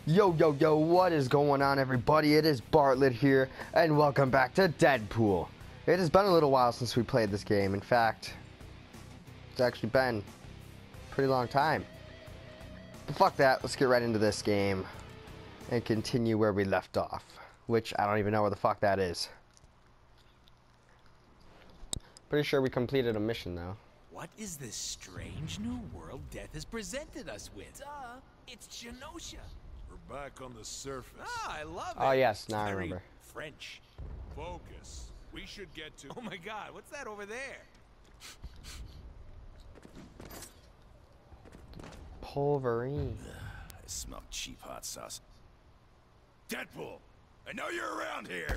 Yo, yo, yo, what is going on, everybody? It is Bartlett here, and welcome back to Deadpool. It has been a little while since we played this game. In fact, it's actually been a pretty long time. But fuck that, let's get right into this game and continue where we left off, which I don't even know where the fuck that is. Pretty sure we completed a mission, though. What is this strange new world Death has presented us with? It's Genosha. We're back on the surface. Ah, I love it. Oh, yes, now I Very remember. French. Focus. We should get to... Oh my god, what's that over there? Pulverine. I smell cheap hot sauce. Deadpool! I know you're around here!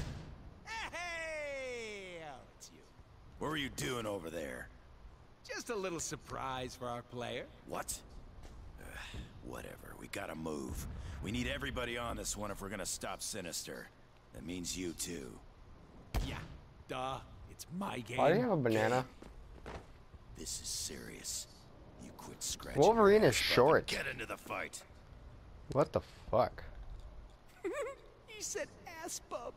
Hey! Oh, it's you. What were you doing over there? Just a little surprise for our player. What? Whatever, we gotta move. We need everybody on this one if we're gonna stop Sinister. That means you too. Yeah, duh. It's my game. Why do you have a banana? This is serious. You quit scratching. Wolverine your is ass, bub, short. and Get into the fight. What the fuck? He said ass bub.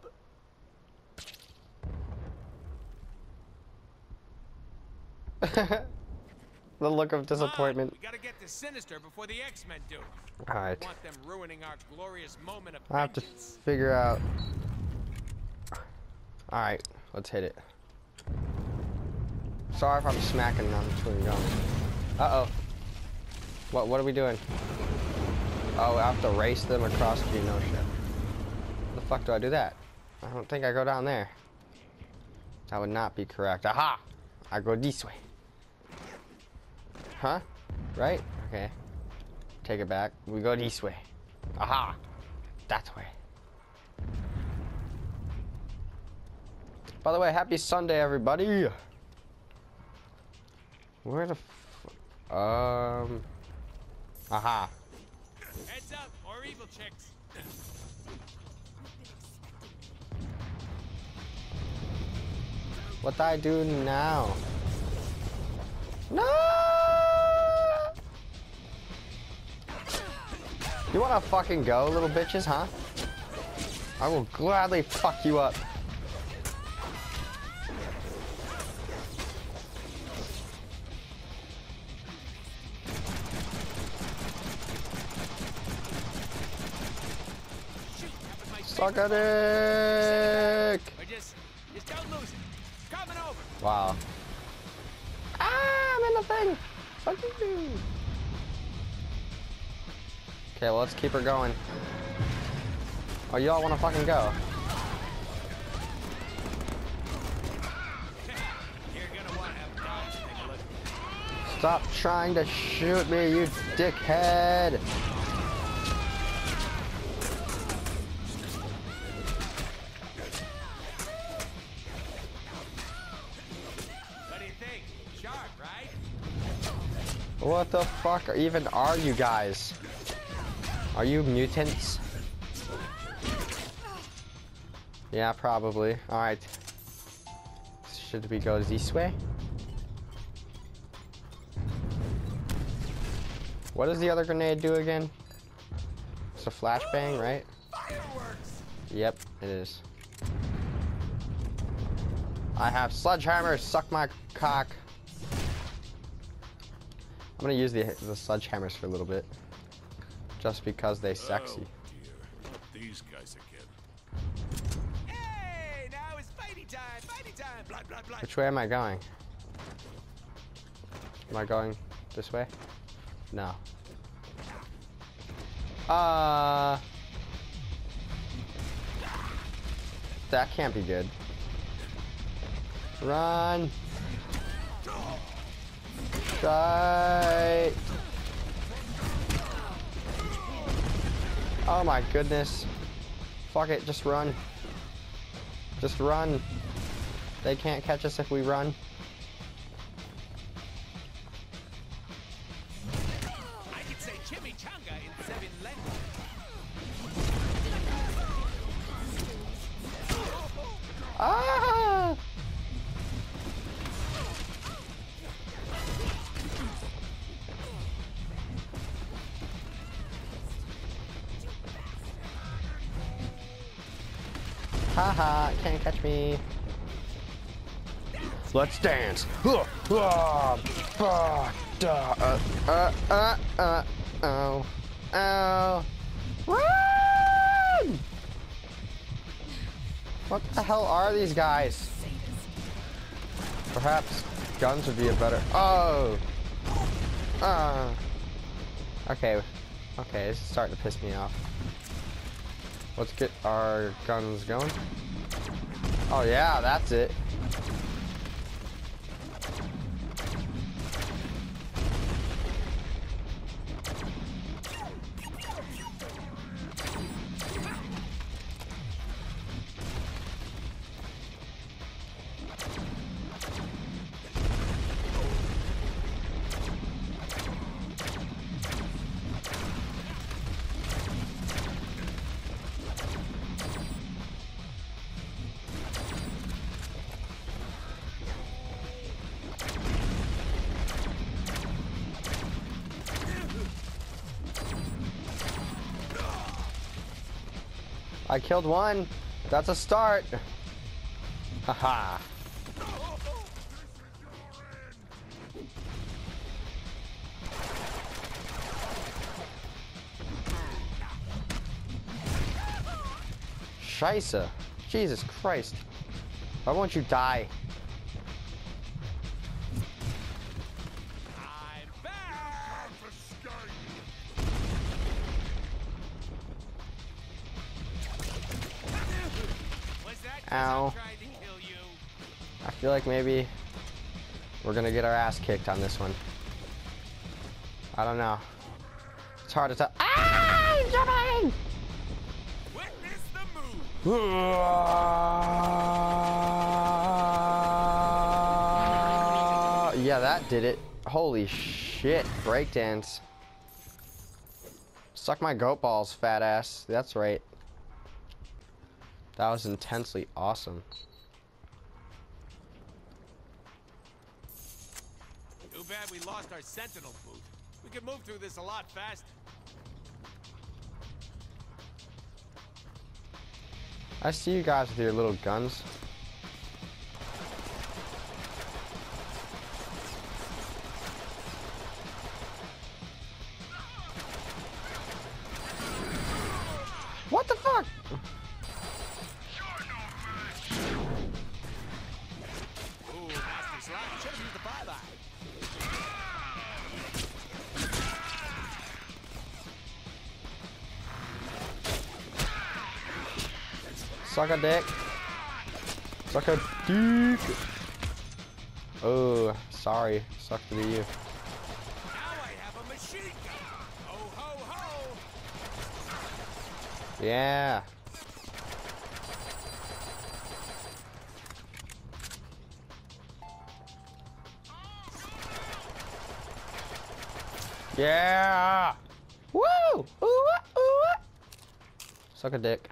The look of disappointment. We gotta get to Sinister before the X-Men do. Alright. Want them ruining our glorious moment of I have to vengeance. figure out. Alright, let's hit it. Sorry if I'm smacking on the twin gun. Uh-oh. What are we doing? Oh, I have to race them across Genosha. How the fuck do I do that? I don't think I go down there. That would not be correct. Aha! I go this way. Huh? Right? Okay. Take it back. We go this way. Aha! That way. By the way, happy Sunday, everybody! Where the Aha. Heads up, more evil chicks. What do I do now? No! You wanna fucking go, little bitches, huh? I will gladly fuck you up. Shoot, that was my Suck a dick! Or just don't lose it. Coming over. Wow. Ah, I'm in the thing! Fuck you! Okay, well, let's keep her going. Oh, y'all wanna fucking go? You're gonna want to have dogs take a look. Stop trying to shoot me, you dickhead! What do you think? Sharp, right? What the fuck even are you guys? Are you mutants? Yeah, probably. Alright. Should we go this way? What does the other grenade do again? It's a flashbang, right? Fireworks. Yep, it is. I have sledgehammers, suck my cock. I'm gonna use the sledgehammers for a little bit. Just because they sexy. Oh, dear. Not these guys again. Hey, now it's fighty time. Fighty time. Blood, blood, blood. Which way am I going? Am I going this way? No. That can't be good. Run! Die! Oh my goodness. Fuck it, just run. Just run. They can't catch us if we run. I could say chimichanga in 7 languages. Ah! Haha, can't catch me. Let's dance. Oh. Oh. Run! What the hell are these guys? Perhaps guns would be a better. Oh. Okay. Okay, this is starting to piss me off. Let's get our guns going. Oh yeah, that's it. I killed one. That's a start. Haha. Scheisse. Jesus Christ. Why won't you die? Ow. I feel like maybe we're gonna get our ass kicked on this one. I don't know. It's hard to tell. Ah! I'm jumping! Witness the move. Yeah, that did it. Holy shit. Breakdance. Suck my goat balls, fat ass. That's right. That was intensely awesome. Too bad we lost our sentinel booth. We could move through this a lot faster. I see you guys with your little guns. What the fuck? Suck a dick. Suck a dick. Oh, sorry. Sucked to be you. Now I have a machine gun. Ho ho ho. Yeah. Yeah. Woo! Ooh, ooh. Suck a dick.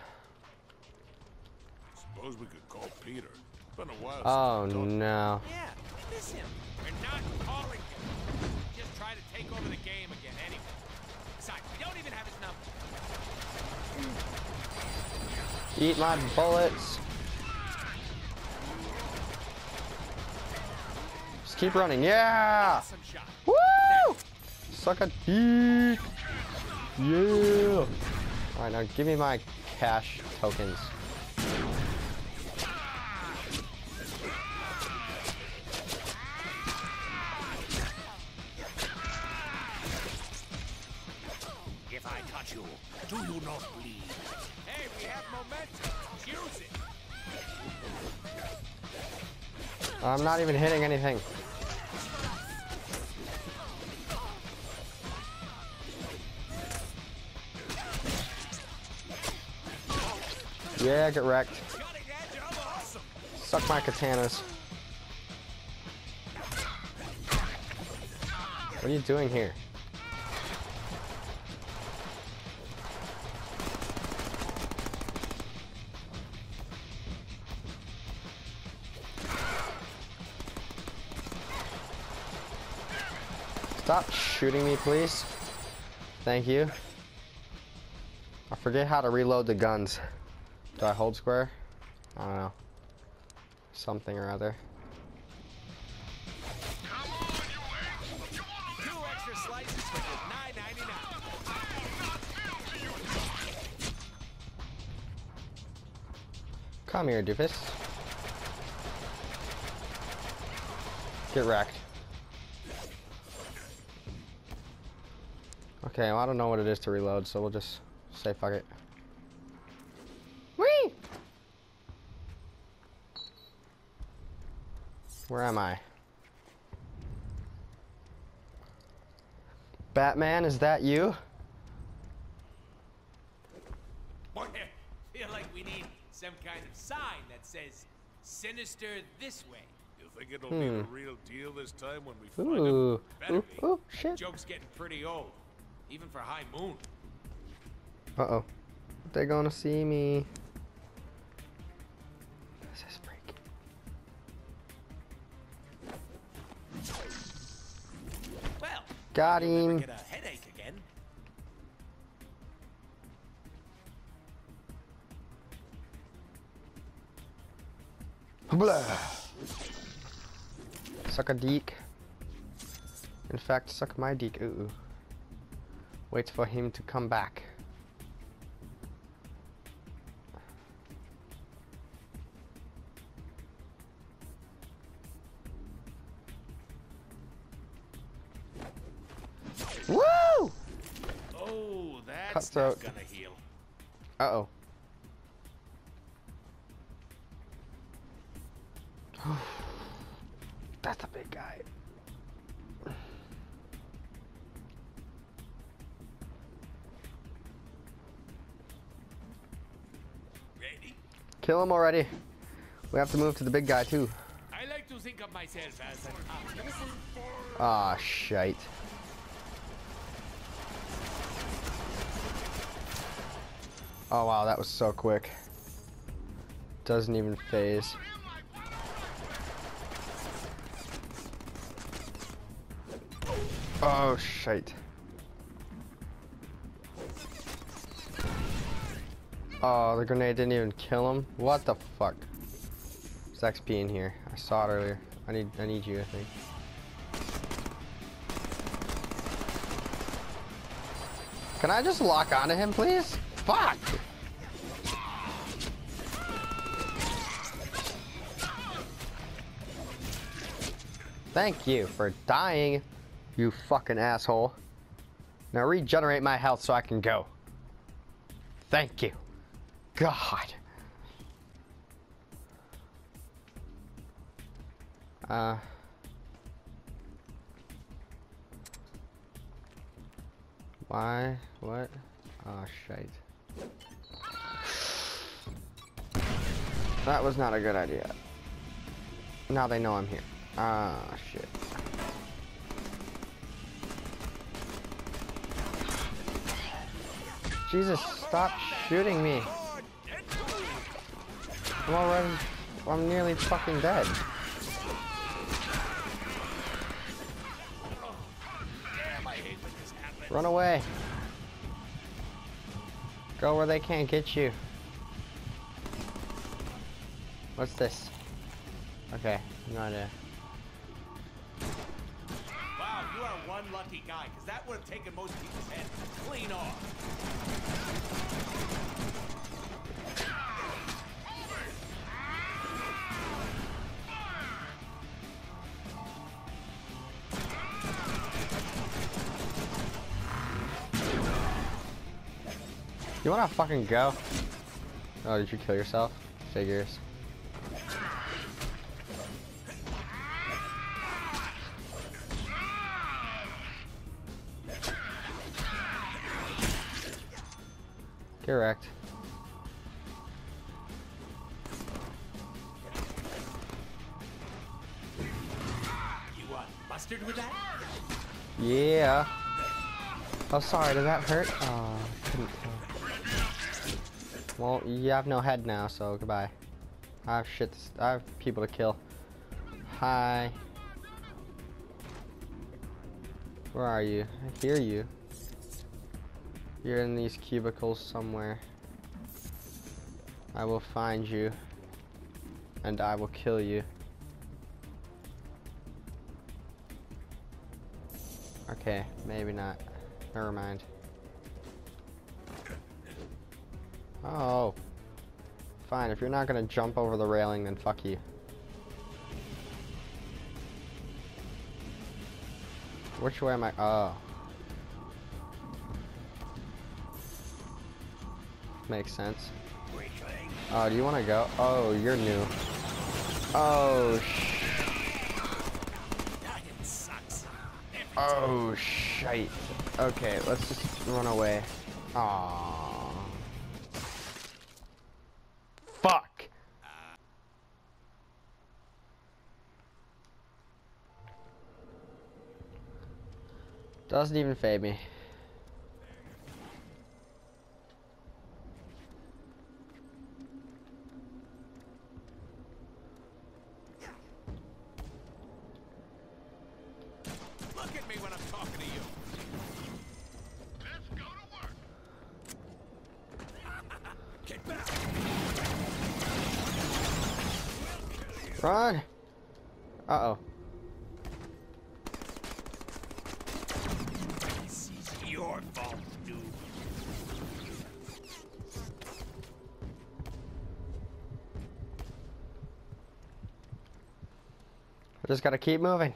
Suppose we could call Peter. It's been a while Oh since we talked. no. Yeah, miss him. We're not calling him. Just try to take over the game again anyway. Besides, we don't even have his number. Eat my bullets. Just keep running. Yeah. Awesome shot. Woo! Suck a dick. Yeah. All right, now give me my cash tokens. If I touch you, do you not bleed? Hey, we have momentum. Use it. I'm not even hitting anything. Yeah, get wrecked. Cutting edge of awesome. Suck my katanas. What are you doing here? Stop shooting me, please. Thank you. I forget how to reload the guns. Do I hold square? I don't know. Something or other. 2 extra slices for just $9.99. Come here, doofus. Get wrecked. Okay, well, I don't know what it is to reload, so we'll just say fuck it. Whee! Where am I? Batman, is that you? Boy, I feel like we need some kind of sign that says "Sinister this way." You think it'll be the real deal this time when we find Ooh. him? Better be. Ooh, shit. Joke's getting pretty old, even for High Moon. Uh-oh. They're gonna see me. This is freaky. Well, Got you'll never him. get a headache again. Blah. Suck a deek. In fact, suck my deek. Ooh. Waits for him to come back. Woo! Oh, that's Cutthroat. not gonna heal. Uh-oh. That's a big guy. Ready? Kill him already. We have to move to the big guy too. I like to think of myself as an optimist. Ah, shite. Oh wow, that was so quick. Doesn't even phase. Oh shite. Oh, the grenade didn't even kill him. What the fuck? There's XP in here. I saw it earlier. I need you, I think. Can I just lock onto him, please? Fuck! Thank you for dying, you fucking asshole. Now regenerate my health so I can go. Thank you. God. Why? What? Oh, shite. That was not a good idea. Now they know I'm here. Ah, shit. Jesus, stop shooting me. I'm nearly fucking dead. Run away. Go where they can't get you. What's this? Okay, no idea. Wow, you are one lucky guy, because that would have taken most people's heads clean off. You wanna fucking go? Oh, did you kill yourself? Figures. Correct. You want mustard with that? Yeah. Oh, sorry. Did that hurt? Oh, I couldn't tell. Well, you have no head now, so goodbye. I have shit. I have people to kill. Hi. Where are you? I hear you. You're in these cubicles somewhere. I will find you. and I will kill you. Okay, maybe not. Never mind. Oh. Fine, if you're not gonna jump over the railing, then fuck you. Which way am I? Oh. Makes sense. Oh, do you want to go? Oh, you're new. Oh, oh, shite. Okay, let's just run away. Aww. Fuck. Doesn't even fade me. Look at me when I'm talking to you. Let's go to work. Get back. Run. Uh-oh. This is your fault, dude. I just gotta keep moving.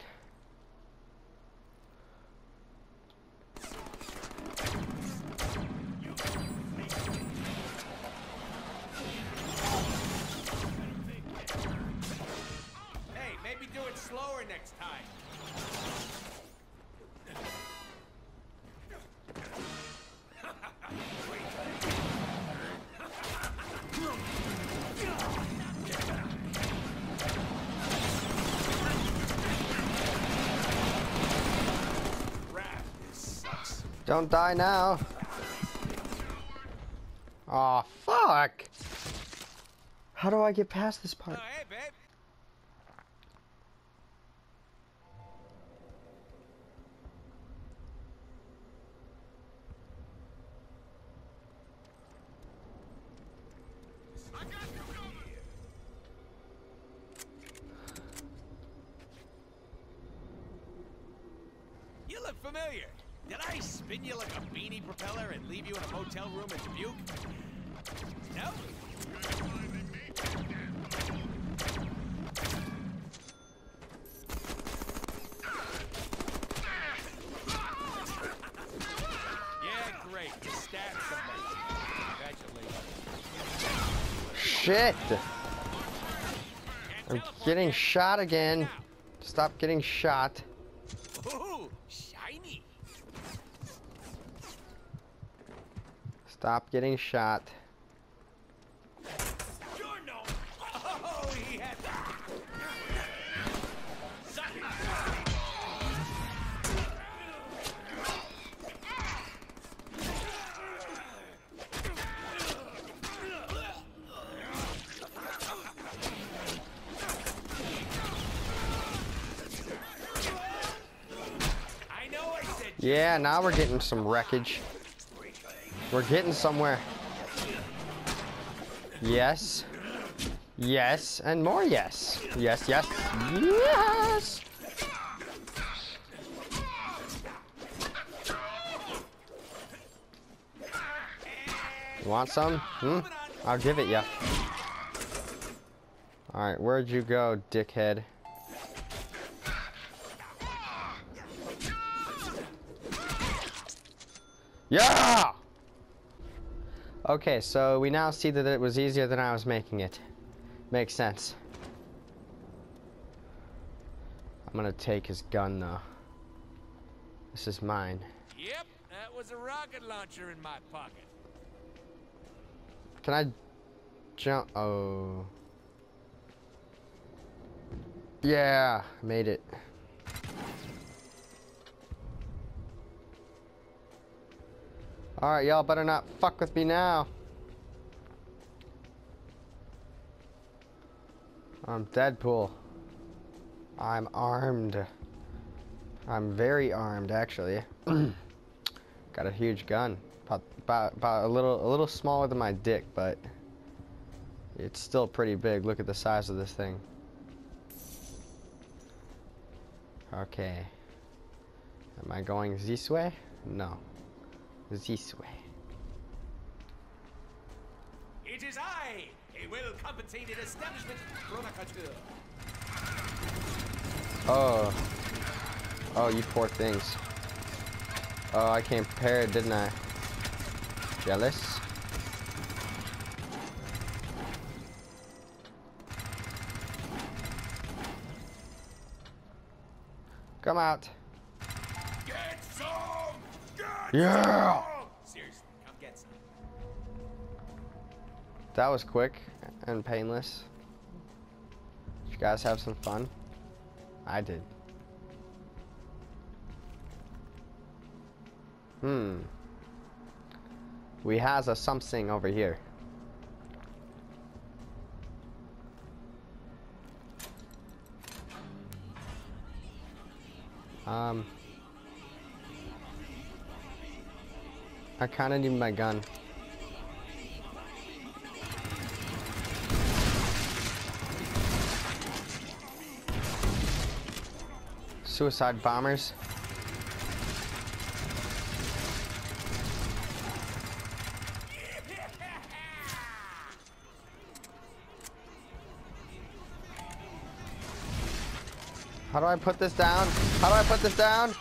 Hey, maybe do it slower next time. Crap, this sucks. Don't die now. Aw, fuck. How do I get past this Oh, part? hey, babe. I got you covered. You look familiar. Did I spin you like a beanie propeller and leave you in a motel room in Dubuque? No? Yeah, great. You stabbed somebody. Congratulations. Shit. Can't I'm teleport getting yet. shot again. Stop getting shot. Ooh, shiny. Stop getting shot. Sure no. Oh, he had that. Suck it. I know I said Yeah, now we're getting some wreckage. We're getting somewhere. Yes. Yes, and more yes. Yes, yes, yes! You want some? Hmm? I'll give it ya. Alright, where'd you go, dickhead? Yeah! Okay, so we now see that it was easier than I was making it. Makes sense. I'm gonna take his gun, though. This is mine. Yep, that was a rocket launcher in my pocket. Can I jump? Oh. Yeah, made it. Alright, y'all better not fuck with me now. I'm Deadpool. I'm armed. I'm very armed, actually. Got a huge gun. About a little smaller than my dick, but it's still pretty big. Look at the size of this thing. Okay. Am I going this way? No. This way. It is I, a well-compensated establishment provocateur. Oh. Oh, you poor things. Oh, I came prepared, didn't I? Jealous? Come out. Get some! Get Yeah! some! Seriously, come get some. That was quick and painless. Did you guys have some fun? I did. We has a something over here. I kind of need my gun. Suicide bombers. How do I put this down? How do I put this down?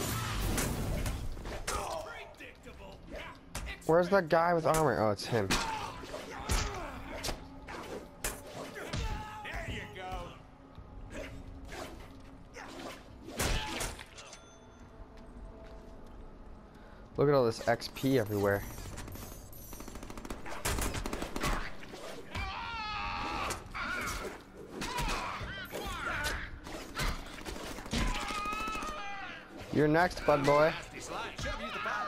Where's that guy with armor? Oh, it's him. There you go. Look at all this XP everywhere. You're next, bud boy. This line should have used the power.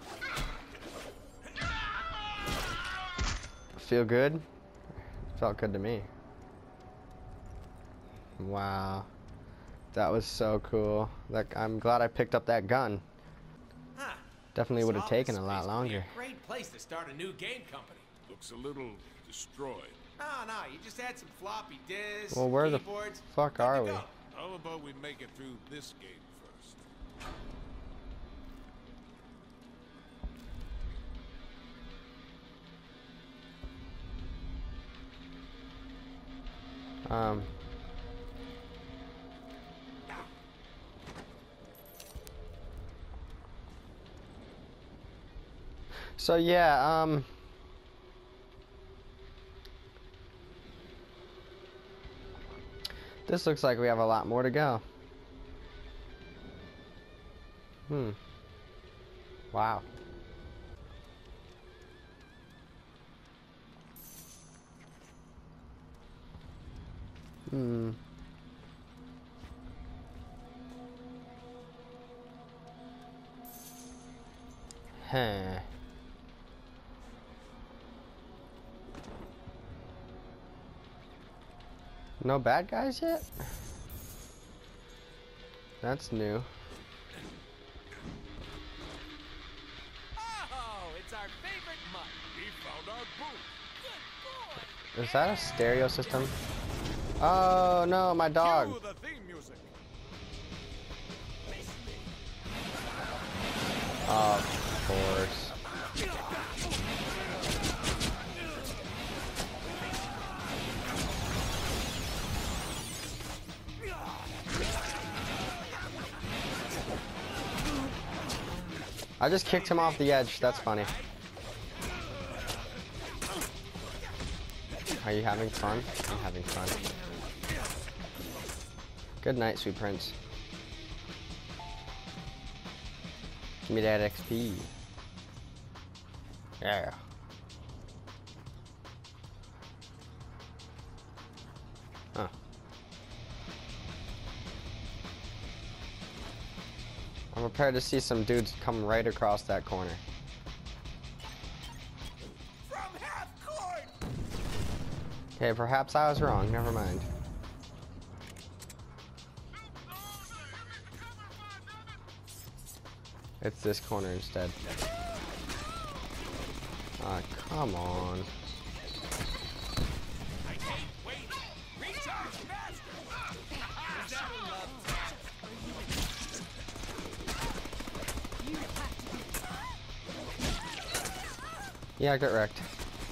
Feel good? Felt good to me. Wow. That was so cool. Like, I'm glad I picked up that gun. Huh. Definitely would have This taken a office lot space would be longer. a great place to start a new game company. Looks a little destroyed. No, you just add some floppy disks, Well, where the keyboards. fuck good are to we? go. How about we make it through this game first? So yeah, this looks like we have a lot more to go. Wow. Huh. No bad guys yet? That's new. Oh, it's our favorite mud. We found our booth. Good boy. Is that a stereo system? Oh no, my dog. Cue the theme music. Of course. I just kicked him off the edge. That's funny. Are you having fun? I'm having fun. Good night, sweet prince. Give me that XP. Yeah. Huh. I'm prepared to see some dudes come right across that corner. From half court. Okay, perhaps I was wrong. Never mind. It's this corner instead. Ah, come on. Yeah, get wrecked.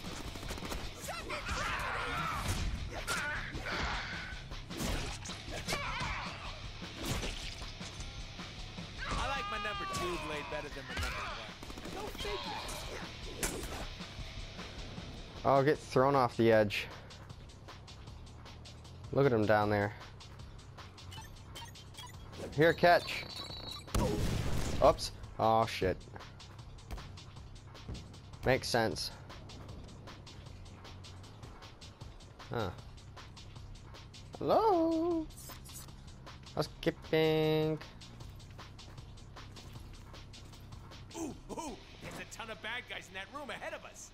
I like my number 2 blade better than my number 1. Go figure. Oh, get thrown off the edge. Look at him down there. Here, catch. Oops. Oh, shit. Makes sense. Huh. Hello? Skipping. Ooh, ooh, there's a ton of bad guys in that room ahead of us.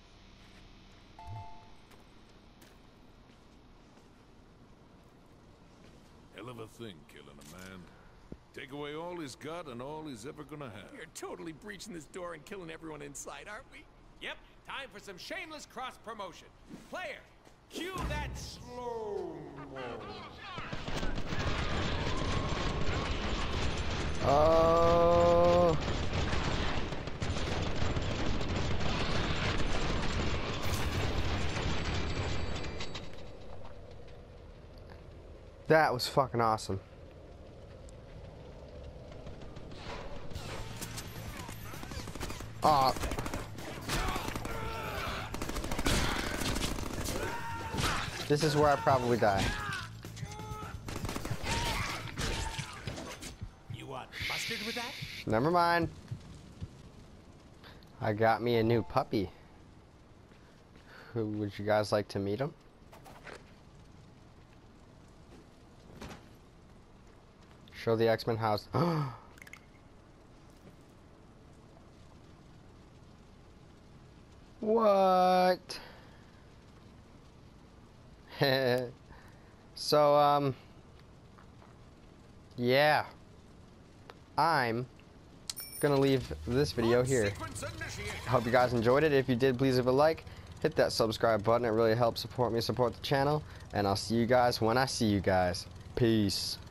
Hell of a thing, killing a man. Take away all he's got and all he's ever gonna have. We're totally breaching this door and killing everyone inside, aren't we? Yep, time for some shameless cross-promotion. Player, cue that slow-mo. Oh. That was fucking awesome. Aw. This is where I probably die. You busted with that? Never mind. I got me a new puppy. Who would you guys like to meet him? Show the X-Men house. What? So, yeah. I'm gonna leave this video here. I hope you guys enjoyed it. If you did, please leave a like. Hit that subscribe button. It really helps support me, support the channel. And I'll see you guys when I see you guys. Peace.